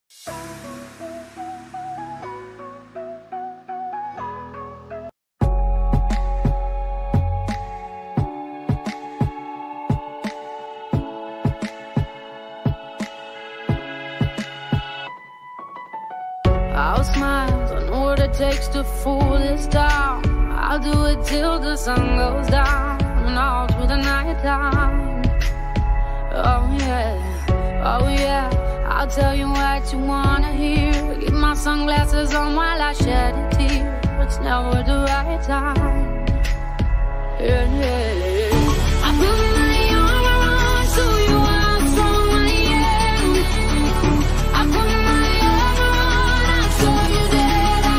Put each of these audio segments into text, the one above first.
I'll smile, I know what it takes to fool this town. I'll do it till the sun goes down and all through the night time. Oh yeah, I'll tell you what you wanna hear. Keep my sunglasses on while I shed a tear. It's never the right time. Yeah. I put my arm around so you how strong I am. I put my arm around, I show you that I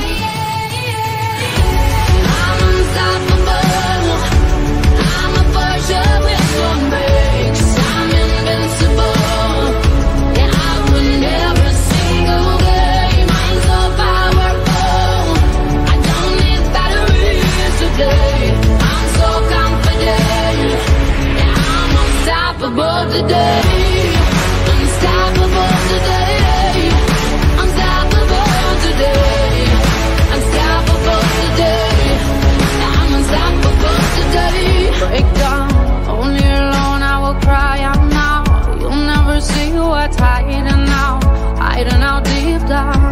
am. I'm unstoppable. I'm a Porsche with one brake, 'cause I'm invincible. Yeah, I win every single game. I'm so powerful. I don't need batteries to play. I'm so confident. Yeah, I'm unstoppable today. Unstoppable today. Unstoppable today. Unstoppable today. Yeah, I'm unstoppable today. Break down, only alone I will cry out now. You'll never see what's hiding out deep down.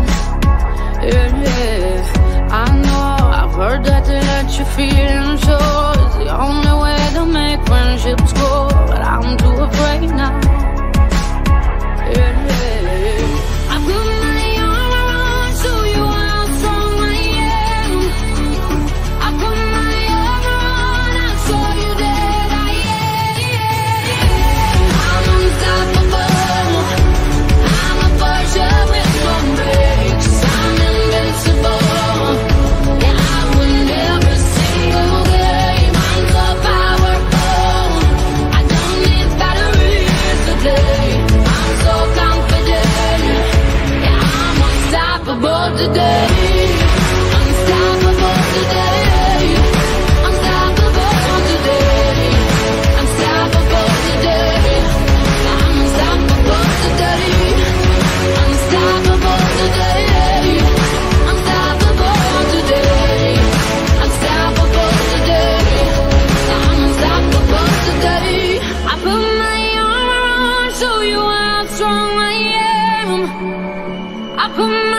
Yeah, I know, I've heard that to let you feel and show is the only way to make friendships grow, but I'm too afraid now. Yeah, I put my arm around, show you how strong I am. I put my arm around, I'll show you that I am. I'm unstoppable. I'm a Porsche with one brake, 'cause I'm invincible. Yeah, I win every single game. I'm so powerful. I don't need batteries to play. I'm so confident. Yeah, I'm unstoppable today. Unstoppable today. Unstoppable today. Unstoppable today. I'm unstoppable today. Unstoppable today. Unstoppable today. Unstoppable today. I'm unstoppable today. I put my arm around, show you how strong I am. I put